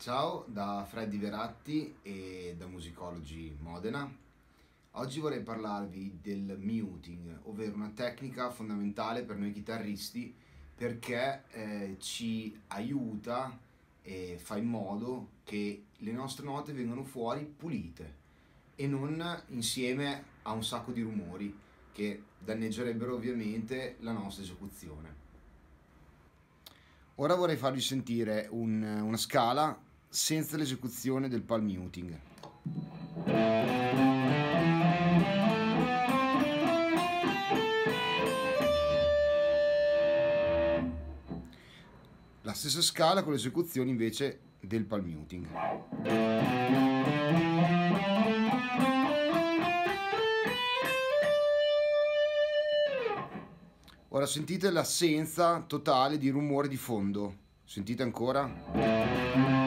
Ciao da Freddy Veratti e da Musicology Modena. Oggi vorrei parlarvi del muting, ovvero una tecnica fondamentale per noi chitarristi perché ci aiuta e fa in modo che le nostre note vengano fuori pulite e non insieme a un sacco di rumori che danneggerebbero ovviamente la nostra esecuzione. Ora vorrei farvi sentire una scala senza l'esecuzione del palm muting. La stessa scala con l'esecuzione invece del palm muting. Ora sentite l'assenza totale di rumore di fondo. Sentite ancora?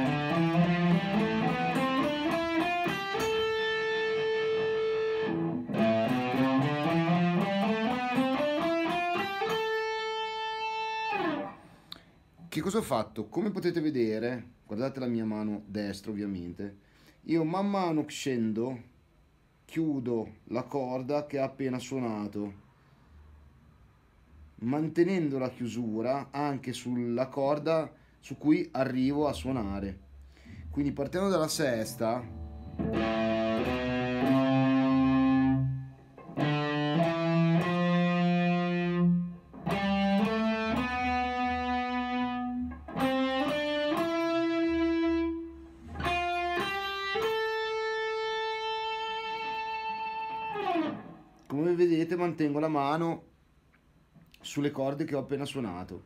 Che cosa ho fatto? Come potete vedere, guardate la mia mano destra ovviamente, io man mano che scendo chiudo la corda che ha appena suonato, mantenendo la chiusura anche sulla corda su cui arrivo a suonare. Quindi partendo dalla sesta, come vedete mantengo la mano sulle corde che ho appena suonato.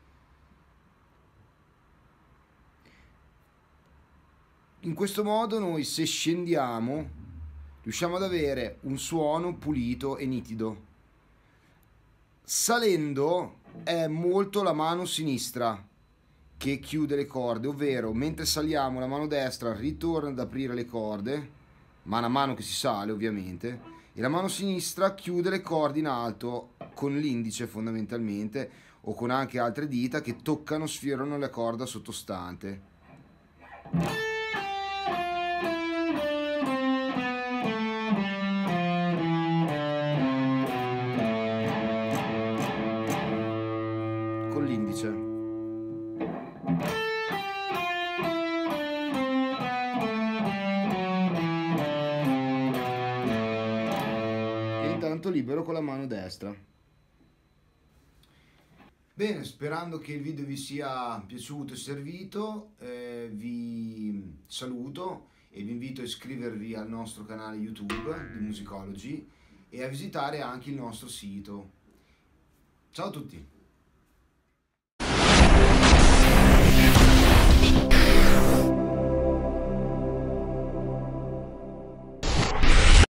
In questo modo noi, se scendiamo, riusciamo ad avere un suono pulito e nitido. Salendo è molto la mano sinistra che chiude le corde, ovvero mentre saliamo la mano destra ritorna ad aprire le corde, mano a mano che si sale ovviamente, e la mano sinistra chiude le corde in alto con l'indice fondamentalmente o con anche altre dita che toccano, sfiorano la corda sottostante. Con l'indice. Intanto libero con la mano destra. Bene, sperando che il video vi sia piaciuto e servito, vi saluto e vi invito a iscrivervi al nostro canale YouTube di Musicology e a visitare anche il nostro sito. Ciao a tutti!